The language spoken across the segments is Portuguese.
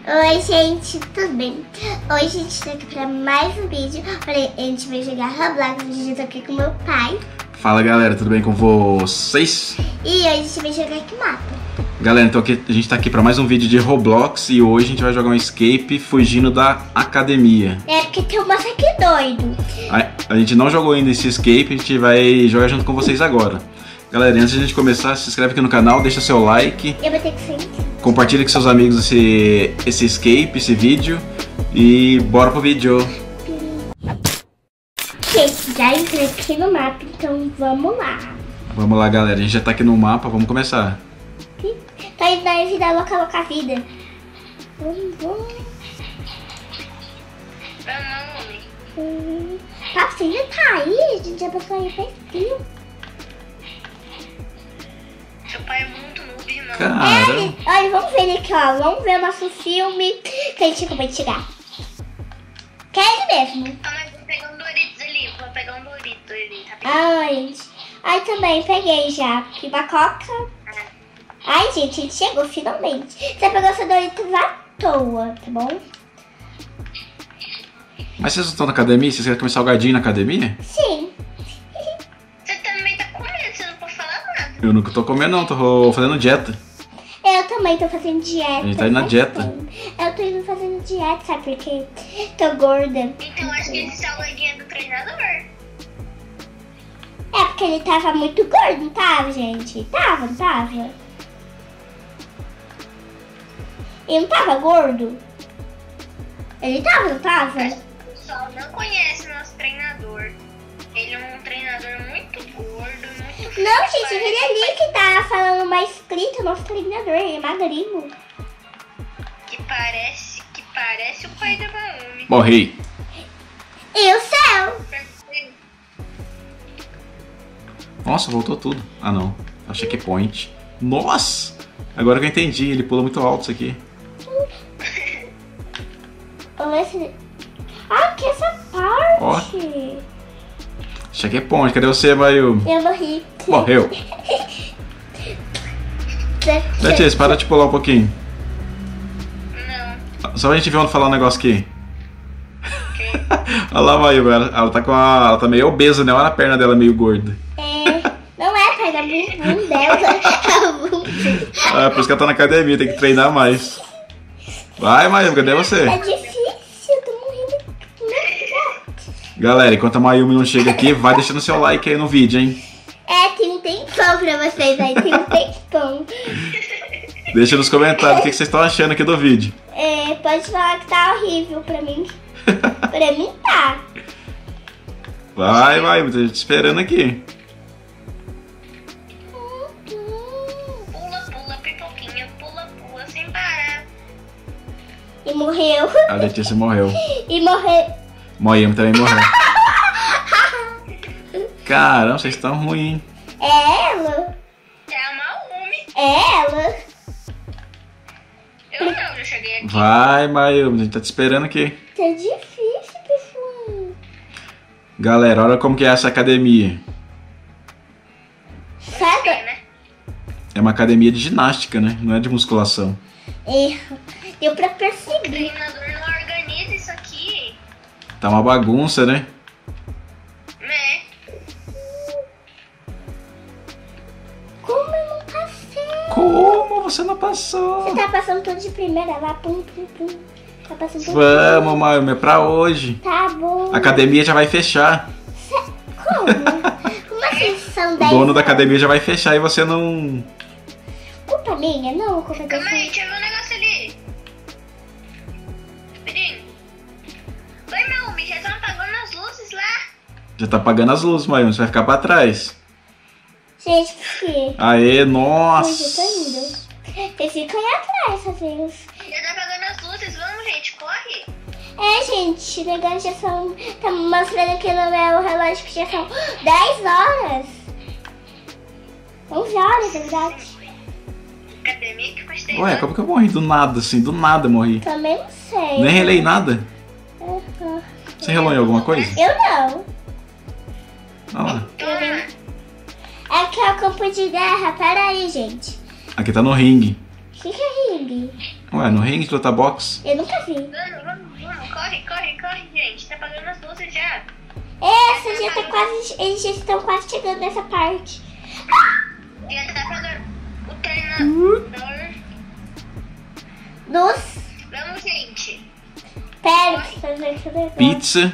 Oi gente, tudo bem? Hoje a gente tá aqui pra mais um vídeo. Olha, a gente vai jogar Roblox. Hoje eu tô aqui com meu pai. Fala galera, tudo bem com vocês? E hoje a gente vai jogar que mapa? Galera, então a gente tá aqui pra mais um vídeo de Roblox. E hoje a gente vai jogar um escape fugindo da academia. É porque tem um moço aqui doido. A gente não jogou ainda esse escape, a gente vai jogar junto com vocês agora. Galera, antes de a gente começar, se inscreve aqui no canal, deixa seu like. Eu vou ter que sair. Compartilha com seus amigos esse escape, esse vídeo. E bora pro vídeo. Gente, já entrei aqui no mapa, então vamos lá. Vamos lá, galera, a gente já tá aqui no mapa, vamos começar. Tá indo na vida louca vida. Vamos. Tá, você ainda tá aí? A gente já passou aí faz frio. Seu pai é muito noob, irmão. Cara, Olha, vamos ver ele aqui, ó. Vamos ver o nosso filme que a gente acabou de chegar. Que é ele mesmo. Ah, mas vou pegar um Doritos ali. Vou pegar um Doritos ali, rapidinho. Ai, gente. Ai, também peguei já. Que uma coca. Ai, gente, a gente chegou finalmente. Você pegou seu Doritos à toa, tá bom? mas vocês estão na academia? Vocês querem comer salgadinho na academia? Sim. Você também tá comendo, você não pode falar nada. Eu nunca tô comendo não, tô fazendo dieta. Eu também tô fazendo dieta. A gente tá indo na dieta. Eu tô indo fazendo dieta, sabe por quê? Tô gorda. Então acho que esse salgadinho é do treinador. É porque ele tava muito gordo, não tava, gente? Tava, não tava? Ele não tava gordo? Ele tava, não tava? O pessoal não conhece nosso treinador. Ele é um treinador muito gordo, muito feio. Não, gente, aquele ali que tá falando mais escrito, nosso treinador, ele é magrinho. Que parece o pai da Naomi. Morri. E o céu? Nossa, voltou tudo. Ah não, é o checkpoint. Nossa, agora que eu entendi, ele pula muito alto isso aqui. Olha esse... Ah, que essa parte. Checkpoint, cadê você, Mayu? Eu morri. Morreu. Letícia, para de pular um pouquinho. Não. Só pra gente ver onde falar um negócio aqui. Olha lá, Mayu, ela tá ela tá meio obesa, né? Olha a perna dela meio gorda. Não é, pai, é bumbum dela. É o bumbum. Ah, por isso que ela tá na academia, tem que treinar mais. Vai, Mayu, cadê você? É difícil, eu tô morrendo. Galera, enquanto a Mayumi não chega aqui, vai deixando seu like aí no vídeo, hein? É, tem um tempão pra vocês aí, tem um tempão. Deixa nos comentários o que vocês estão achando aqui do vídeo. É, pode falar que tá horrível pra mim. Pra mim tá. Vai, tô te esperando aqui. Pula, pipoquinha, pula, sem parar. E morreu. A Letícia morreu. E morreu. Mayumi também morreu. Caramba, vocês estão ruins. É ela. É a Naomi. É ela. Eu não, já cheguei aqui. Vai, Mayumi, a gente tá te esperando aqui. Tá difícil, pessoal. Galera, olha como que é essa academia. Sabe? Né? É uma academia de ginástica, né? Não é de musculação. Deu pra O perceber. treinador não organiza isso aqui. Tá uma bagunça, né? Né? Como eu não passei? Como você não passou? Você tá passando tudo de primeira lá, pum. Tá passando tudo. Vamos, Mayumi, é pra hoje. Tá bom. A academia já vai fechar. Como? Como assim são O 10 dono da anos? academia já vai fechar e você não... Culpa minha? Não, culpa da Calma aí, deixa eu ver um negócio ali. Rapidinho. Oi, Naomi, já estão apagando as luzes lá? Já tá apagando as luzes, Mayumi, você vai ficar pra trás. Gente, por quê? Aê, Hoje eu tô nossa. indo. Vocês ficam aí atrás, às vezes. Já tá apagando as luzes, vamos, gente, corre. É, gente, legal, já são... Tá mostrando aqui no meu relógio que já são 10 horas. 11 horas, é verdade. Academia que faz tempo. Ué, como que eu morri do nada, assim? Do nada eu morri. Também não sei. Nem relei nada. Uhum. Você relou em alguma coisa? Eu não. Olha lá. Aqui é o campo de guerra, pera aí, gente. Aqui tá no ringue. O que é ringue? Ué, no ringue de luta boxe. Eu nunca vi. Vamos. Corre, gente. Tá pagando as luzes já. Essa já tá quase. Eles já estão quase chegando nessa parte. Já tá pagando o treinador. Nos. Vamos, gente. Pera, que fazer esse negócio. Pizza.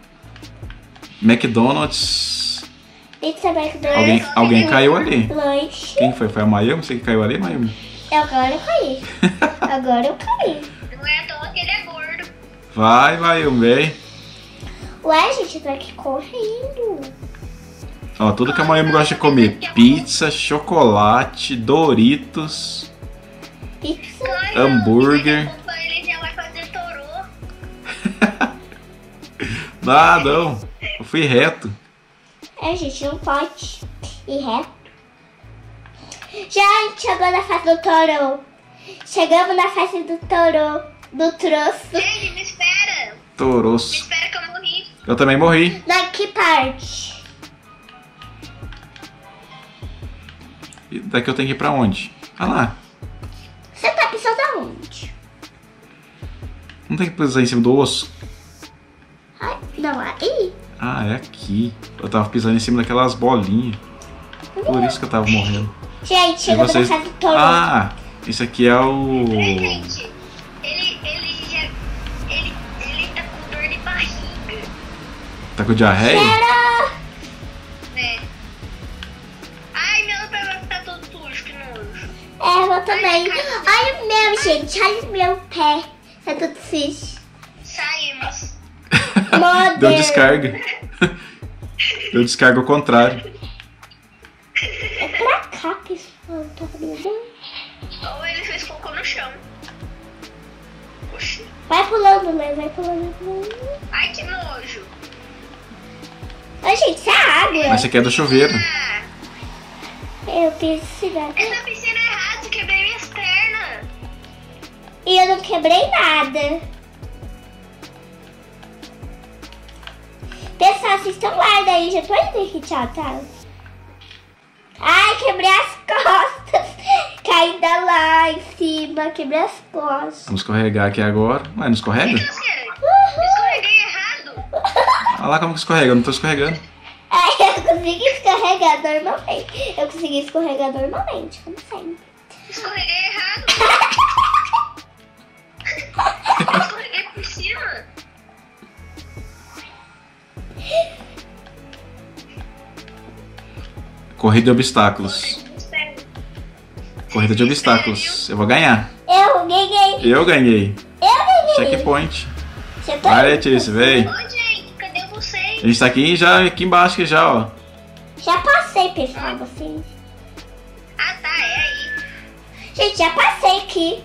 McDonald's. Pizza, McDonald's. Alguém caiu ali. Lanche. Quem foi? Foi a Mayumi? Você que caiu ali, Mayumi? Agora eu caí. Agora eu caí. Não é à toa que ele é gordo. Vai, Mayumi, vem. Ué, gente, eu tô aqui correndo. Ó, tudo que a Mayumi gosta de comer. Pizza, chocolate, Doritos, Pizza. hambúrguer. Daqui a pouco ele já vai fazer torô. Não. Eu fui reto. É, gente, não pode ir reto. Já a gente chegou na fase do Toro. Chegamos na fase do Toro. Do troço. Gente, me espera. Me Toroço. espera que eu morri. Eu também morri. Na que parte? E daqui eu tenho que ir pra onde? Ah lá. Você tá pisando aonde? Não tem que pisar em cima do osso? Ai, não, aí. Ah, é aqui. Eu tava pisando em cima daquelas bolinhas. Por isso que eu tava morrendo. Gente, E chegamos vocês... na fase do Toro. Ah, isso aqui é o... Gente, ele tá com dor de barriga. Tá com diarreia? Pera. Né? Ai, meu pé vai ficar todo sujo, que nojo. É, eu também. Olha o meu, gente. Olha o meu pé. Tá tudo sujo. Saímos. Modern. Deu descarga. Deu descarga ao contrário. É pra cá, pessoal. Tá vendo? Ou ele fez cocô no chão. Oxi. Vai pulando, Lê. Vai pulando. Ai, que nojo. Ai, gente, isso é água. Mas esse aqui é do chuveiro. Ah, Eu preciso. essa piscina é errada, quebrei minhas pernas. E eu não quebrei nada. Pessoal, vocês estão lá daí. Já tô indo aqui, tchau, tá? Ai, quebrei as costas. Caí da lá em cima. Quebrei as costas. Vamos escorregar aqui agora. Ué, não escorrega? Escorreguei errado. Olha lá como que escorrega. Eu não tô escorregando. Ai, eu consegui escorregar normalmente. Eu consegui escorregar normalmente, como sempre. Escorreguei errado. Escorreguei por cima. Corrida de obstáculos. Corrida de obstáculos. Eu vou ganhar. Eu ganhei. Eu ganhei. Eu ganhei. Checkpoint. Você tá Vai, indo? Letícia, vem. Ô, gente, cadê vocês? A gente tá aqui embaixo aqui já, ó. Já passei, pessoal, vocês. Ah, tá, é aí. Gente, já passei aqui.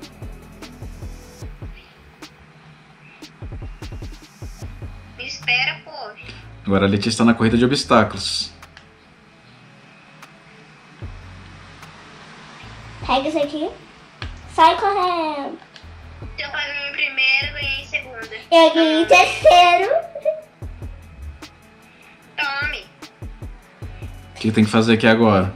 Me espera, pô. Agora a Letícia tá na corrida de obstáculos. Pega isso aqui. Sai correndo. Eu paguei em primeiro, ganhei em segunda. Eu ganhei em terceiro. Tome. O que tem que fazer aqui agora?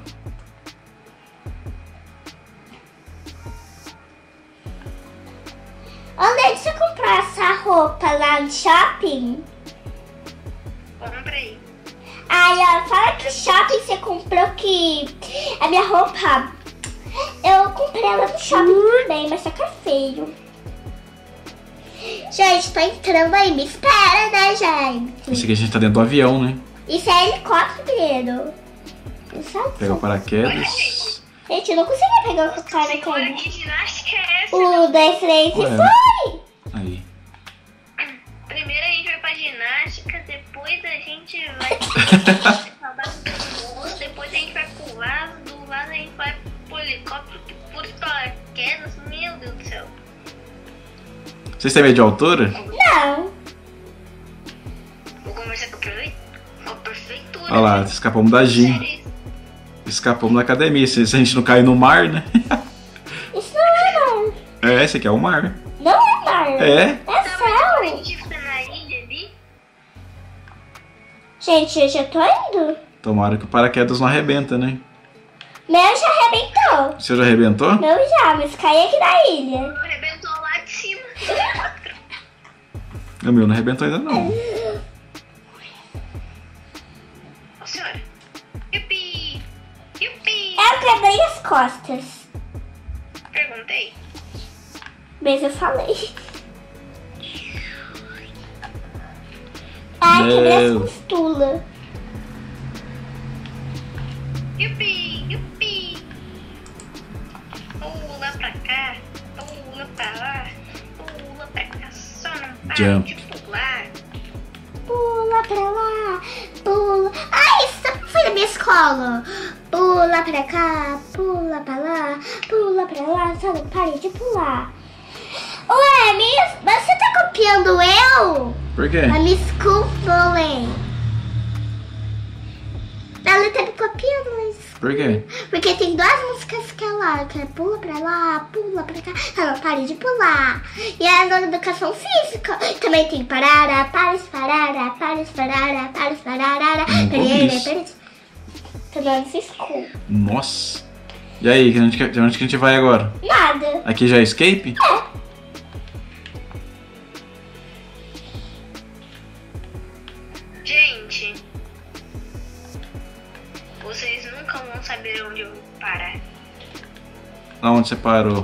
Onde é que você comprou essa roupa lá no shopping? Comprei. Ai, ó, fala que shopping você comprou que a minha roupa. Eu comprei ela no shopping também, mas só que é feio. Gente, tô entrando aí, me espera, né, gente? Esse aqui a gente tá dentro do avião, né? Isso é helicóptero. Pega o paraquedas. Gente, eu não consegui pegar o Senhora, paraquedas. que ginástica é essa? 1, 2, 3 e Ué. foi! Aí. Primeiro a gente vai pra ginástica, depois a gente vai pra base do mundo, depois a gente vai pro vaso, do vaso a gente vai pro helicóptero, por paraquedas. Meu Deus do céu. Vocês têm medo de altura? Não. Vou conversar com a prefeitura. Olha lá, escapamos da gym. Sério, Escapamos da academia. Se a gente não cair no mar, né? Isso não é mar. É, esse aqui é o mar. Não é mar. É? É tá, mas agora a céu. gente fica na ilha ali. Gente, eu já tô indo. Tomara que o paraquedas não arrebenta, né? Meu já arrebentou. O seu já arrebentou? Meu já, mas caí aqui na ilha. O meu não arrebentou ainda não. Ô, senhora. Yupi! Yupi! Eu quebrei as costas. Perguntei. Mas eu falei. Ai, quebrei as Meu. costuras. Yupi! Yupi! Pula pra cá, pula pra lá, pula pra cá, só não para Jump. de pular. Pula pra lá, pula. Ai, isso foi na minha escola. Pula pra cá, pula pra lá, pula pra lá, só não pare de pular. Ué, mas você tá copiando eu? Por quê? A Miss Cool Bullying. Ela tá me copiando, mas... Por quê? Porque tem duas músicas que é pula pra lá, pula pra cá, ela pare de pular. E é na educação física. Também tem parara, pares, parara, pares, parara, pares, parara. Nunca ouvi isso. Tô dando esse escuro. Nossa. E aí, onde que a gente vai agora? Nada. Aqui já é escape? Gente, vocês nunca vão saber onde eu vou parar. Aonde você parou?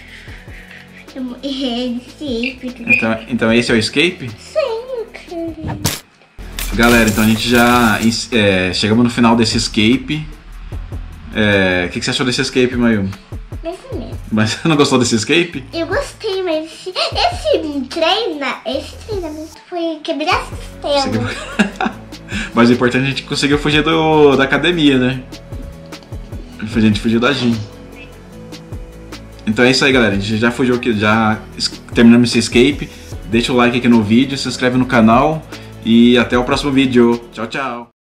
Então esse é o escape? Sim, Galera, então a gente já chegamos no final desse escape. O que você achou desse escape, Mayumi? esse mesmo. Mas você não gostou desse escape? Eu gostei, mas esse treinamento foi quebrar sistema. Mas o importante é que a gente conseguiu fugir da academia, né? A gente fugiu da gym. Então é isso aí, galera. A gente já fugiu aqui, já terminamos esse escape. Deixa o like aqui no vídeo, se inscreve no canal e até o próximo vídeo. Tchau, tchau.